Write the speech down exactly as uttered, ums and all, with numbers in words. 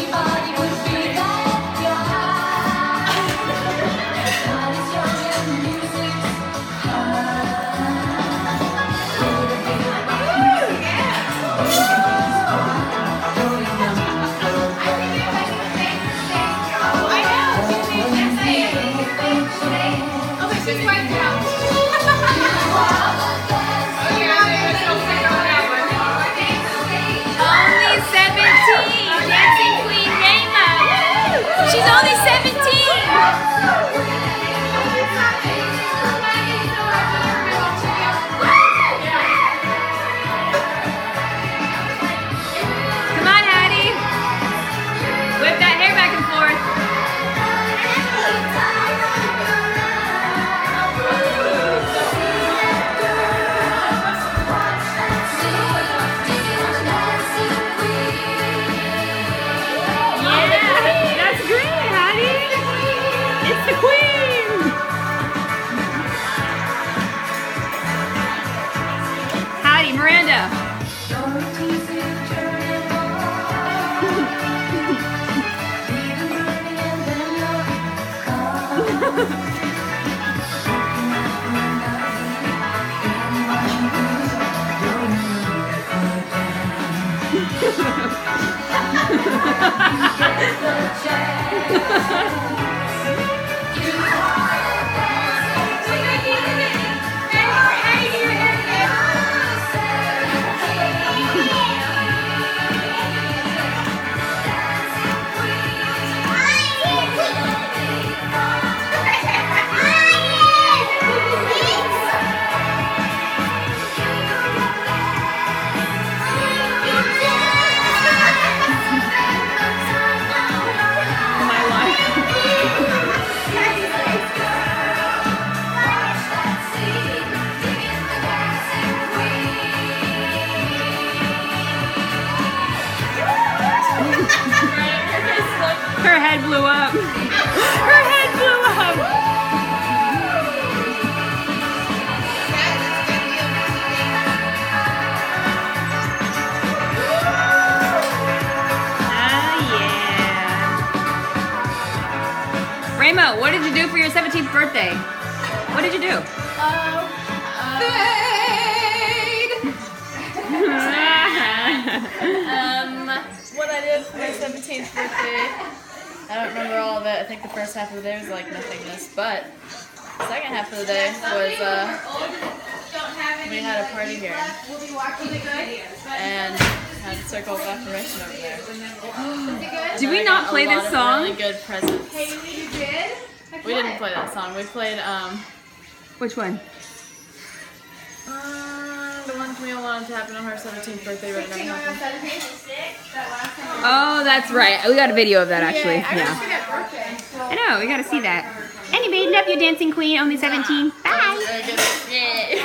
She's only seventeen! Come on, Hattie. Whip that hair back and forth. The queen! Howdy, Miranda. Her head blew up. Her head blew up. Ah, yeah. Ramo, what did you do for your seventeenth birthday? What did you do? Um, um, what I did for my seventeenth birthday, I don't remember all of it. I think the first half of the day was like nothingness, but the second half of the day was, uh, we had a party here, and had a circle of affirmation over there. Did we not play this song? Really good presents. We didn't play that song. We played, um... Which one? Um, the one Camille wanted to happen on her seventeenth birthday, but it never happened. Oh, that's right. We got a video of that actually. Yeah. Yeah. I know, we gotta see that. Anyway, love you, Dancing Queen, only seventeen. Bye. Yeah.